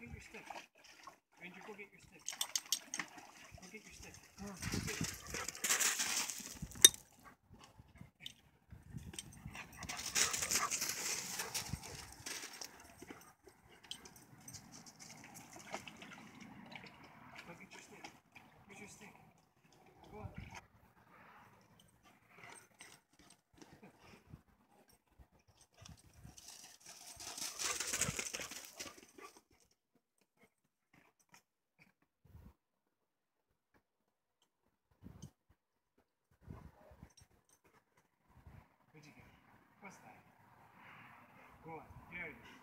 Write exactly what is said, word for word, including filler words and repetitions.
get your stick. Ranger, go get your stick. Go get your stick. Go get it. Go get your stick. Here's your stick. Go on. What'd you get? What's that? Go on. Here it is.